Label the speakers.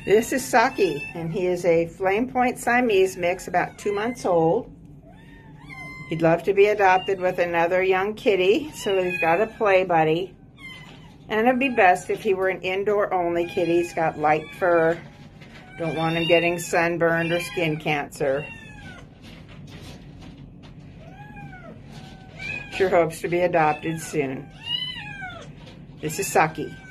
Speaker 1: This is Saki, and he is a Flame Point Siamese mix, about 2 months old. He'd love to be adopted with another young kitty, so he's got a play buddy. And it'd be best if he were an indoor-only kitty. He's got light fur. Don't want him getting sunburned or skin cancer. Sure hopes to be adopted soon. This is Saki.